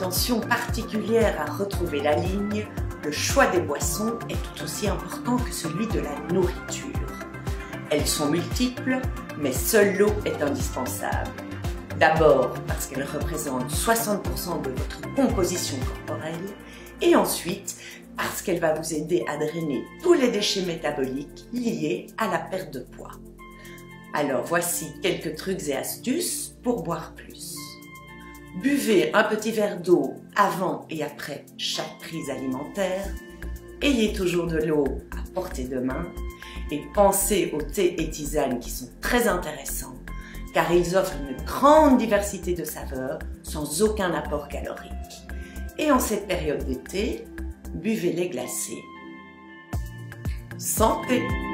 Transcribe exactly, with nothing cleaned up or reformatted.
attention particulière à retrouver la ligne, le choix des boissons est tout aussi important que celui de la nourriture. Elles sont multiples, mais seule l'eau est indispensable. D'abord parce qu'elle représente soixante pour cent de votre composition corporelle et ensuite parce qu'elle va vous aider à drainer tous les déchets métaboliques liés à la perte de poids. Alors voici quelques trucs et astuces pour boire plus. Buvez un petit verre d'eau avant et après chaque prise alimentaire. Ayez toujours de l'eau à portée de main et pensez aux thés et tisanes qui sont très intéressants car ils offrent une grande diversité de saveurs sans aucun apport calorique. Et en cette période d'été, buvez-les glacés. Santé!